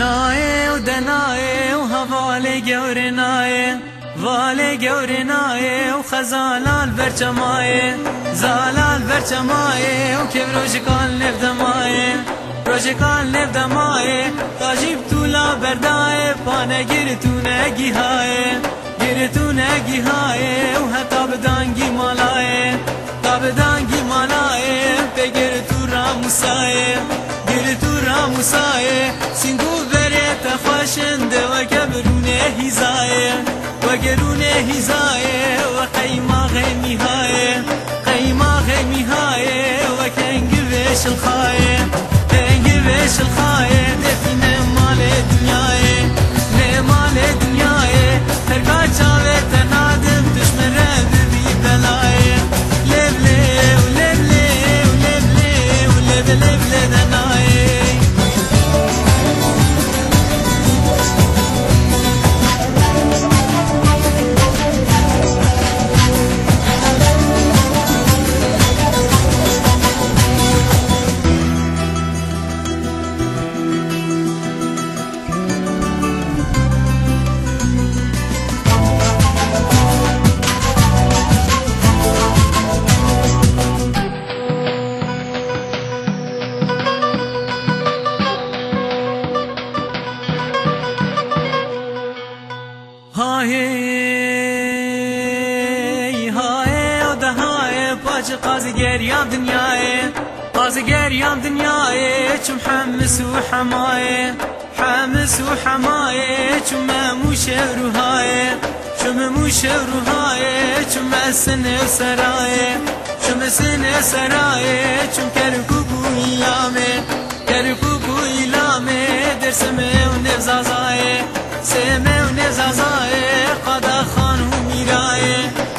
نایه و دنایه و هواله گور نایه واله گور نایه و خزالال برچمایه زالال برچمایه و که روشکال نفدمایه روشکال نفدمایه تاجیب تولا بردایه پانه گیرتونه گیهایه گیرتونه گیهایه و حتا بدانگی مالایه تا بدانگی مالایه بگیر تو راموسایه گیر تو راموسایه سینگو بریت خوشنده و کبرونه هیزایه و گرونه هیزایه و قیما غیمیهایه قیما غیمیهایه و کنگی ویش الخایه کنگی ویش الخایه دفینه مال دنیایه نه مال دنیایه ترکا چاوه تنادم دشمن بی بلایه لبله و لبله و لبله و لبله لبله دنایه قازگریم دنیایه قازگریم دنیایه چم حمس و حمایه حمس و حمایه چم موش روحایه چم موش روحایه چم سن سرایه چم سن سرایه چم کرکوکو ایلامه کرکوکو ایلامه درسمه و نفزازایه سمه و نفزازایه قدا خان و میرایه